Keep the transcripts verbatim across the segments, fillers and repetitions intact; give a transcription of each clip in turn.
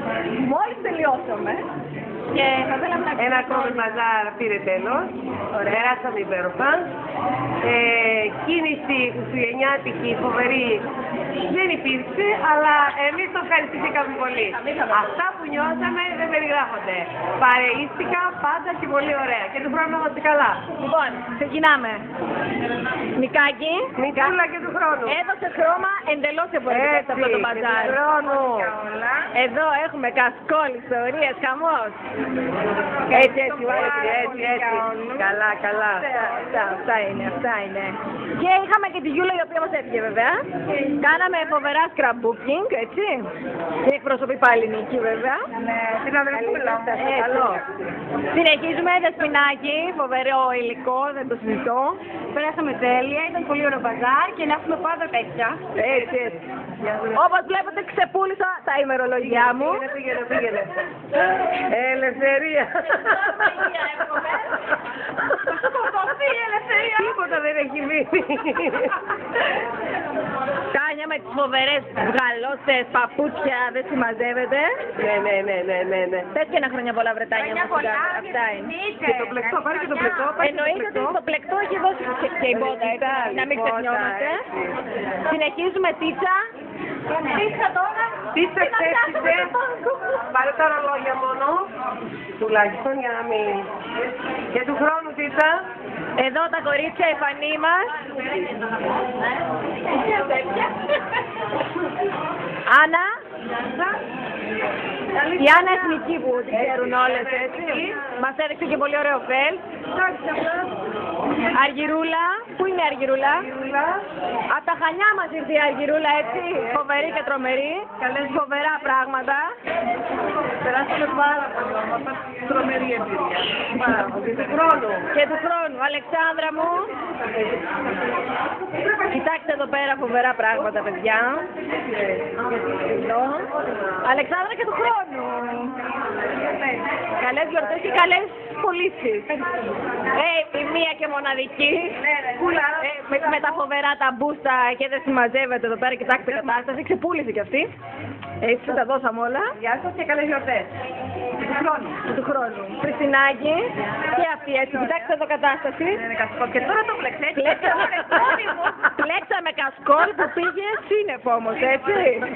Μόλις τελειώσαμε και θα θέλαμε να Ένα ακόμη μπαζάρ πήρε τέλος. Περάσαμε υπέροχα. Ε, κίνηση χριστουγεννιάτικη φοβερή δεν υπήρξε, αλλά εμείς το ευχαριστηθήκαμε πολύ. Αυτά που νιώσαμε δεν περιγράφονται. Παρεΐστηκα πάντα και πολύ ωραία. Και του χρόνου να είμαστε καλά. Λοιπόν, ξεκινάμε. Νικάκι. Νικούλα και του χρόνου. Έδωσε χρώμα εντελώς διαφορετικό σε αυτό το μπαζάρ. του χρόνου. Εδώ έχουμε κασκόλ, ιστορίες, χαμός. Έτσι, έτσι, έτσι, έτσι, έτσι. Καλά, καλά. Αυτά, αυτά είναι, αυτά είναι. Και είχαμε και τη Γιούλα η οποία μας έφυγε βέβαια. Κάναμε φοβερά scrapbooking, έτσι. Και εκπροσωπεί πάλι Νίκη βέβαια. Ναι, την αδερφούλα μου. Καλό. Συνεχίζουμε, Δεσποινάκι, φοβερό υλικό, δεν το συζητώ. Περάσαμε τέλεια, ήταν πολύ ωραίο μπαζάρ και να έχουμε πάντα τέτοια. Έτσι, έτσι. Όπως βλέπετε ξεπούλησα τα ημερολογιά μου. Πήγαινε, πήγαινε, πήγαινε. Ελευθερία. Σκοτωθεί η ελευθερία. Τίποτα δεν έχει μείνει. Κάνια με τις φοβερές βγαλώσες, παπούτσια, δεν συμμαζεύεται. Ναι, ναι, ναι, ναι, ναι, ναι. Πες και ένα χρόνια πολλά βρετάνια μου. Αυτά είναι. Και το πλεκτό, πάρε και το πλεκτό. Εννοείται ότι το πλεκτό έχει δώσει και η μπότα, έτσι. Να μην ξεχνιόμαστε. Συνεχίζουμε τίτσα. Τίτσα τώρα. Τίτσα ξέφυγε. Πάρε τα ρολόγια μόνο. Τουλάχιστον για να μην... Και του χρόνου τίτσα. Εδώ τα κορίτσια, η φανή μας. Άννα. Η Άννα Εθνική που την ξέρουν όλες, έτσι. Μας έδειξε και πολύ ωραίο φελ. Αργυρούλα. Πού είναι η Αργυρούλα? Από τα Χανιά μας ήρθε η Αργυρούλα, έτσι. Φοβερή και τρομερή. Καλές φοβερά πράγματα. Περάσαμε πάρα πολύ όμορφα. Τρομερή εμπειρία. Πάρα πολύ. Και του χρόνου. Και του χρόνου. Αλεξάνδρα μου. Κοιτάξτε εδώ πέρα φοβερά πράγματα, παιδιά. Αλεξάνδρα και του χρόνου. Καλές γιορτές και καλές πωλήσεις. Ε, η μία και μοναδική. Ε, με, με τα φοβερά τα μπούστα και δεν συμμαζεύεται εδώ πέρα. Κοιτάξτε κατάσταση. Ξεπούλησε κι αυτή. Έτσι τα δώσαμε όλα. Γεια σας και καλές γιορτές. Του χρόνου. Του χρόνου. Χριστινάκη. Και αυτή έτσι. Κοιτάξτε εδώ κατάσταση. Και τώρα το πλεξέ. Πλέξαμε κασκόλ που πήγε σύννεφο όμως, έτσι.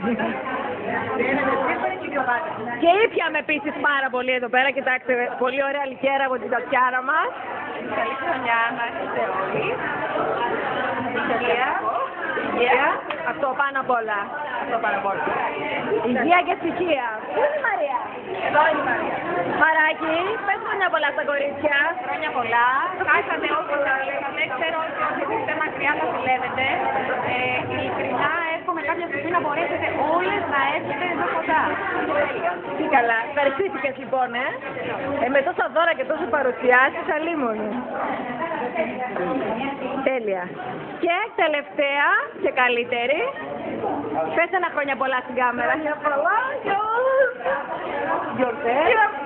Και ήπιαμε επίσης πάρα πολύ εδώ πέρα. Κοιτάξτε, πολύ ωραία λικέρα από την τατιάρα μας. Καλή χρονιά να είστε όλοι. Υγεία. Υγεία. Αυτό πάνω απ' όλα. Αυτό πάνω απ' όλα. Υγεία και ευτυχία. Πού είναι η Μαρία? Εδώ είναι η Μαρία. Μαράκι, πες χρόνια πολλά στα κορίτσια. Χρόνια πολλά. Χάσατε όπως θα λέγαμε. Ξέρω ότι όσοι είστε μακριά θα δουλεύετε. Ε, ειλικρινά εύχομαι κάποια στιγμή να μπορέσετε όλες να έρθετε εδώ κοντά. Τι καλά. Ευχαριστήθηκες λοιπόν, ε. ε. Με τόσα δώρα και τόσες παρουσιάσεις, αλίμονο. Τέλεια. Και τελευταία και καλύτερη. Πες ένα χρόνια πολλά στην κάμερα. Χρόνια πολλά για όλους. Γιορτές.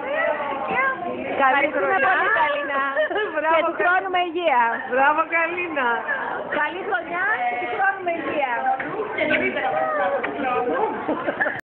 Καλή χρονιά. Πολύ Καλίνα. Και του χρόνου με υγεία. Μπράβο Καλίνα. Καλή χρονιά και του χρόνου με υγεία.